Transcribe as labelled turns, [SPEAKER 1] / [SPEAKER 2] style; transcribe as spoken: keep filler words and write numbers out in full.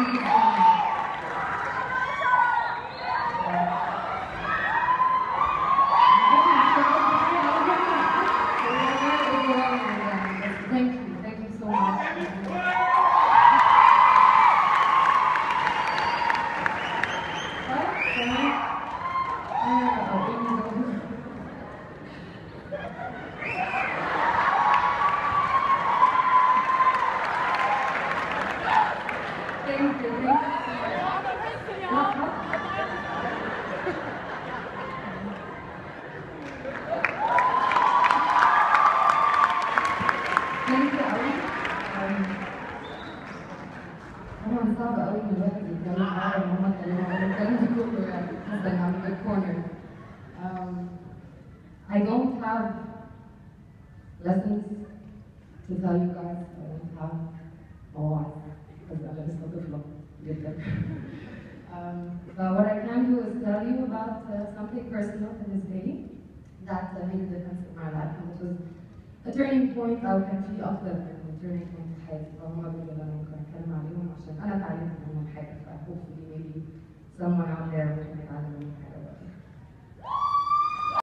[SPEAKER 1] Thank you, thank you so much. Thank you, thank you. Thank you قوي. طبعا صعب قوي ان الواحد يتكلم معايا ان هم اتكلموا عن الكلام ده كله يعني حاسه ان I'm in the corner. Um, I don't have lessons to tell you guys. I don't have مواعظ because انا لسه طفله جدا. Um, but what I can do is tell you about uh, something personal to this baby that uh, made a difference in my life, and it was a turning point. أو كان في أكتر من turning point في حياتي، فهم دول اللي أنا ممكن أتكلم عليهم عشان أنا اتعلمت منهم حاجة، ف hopefully maybe someone out there will يتعلم منهم حاجة.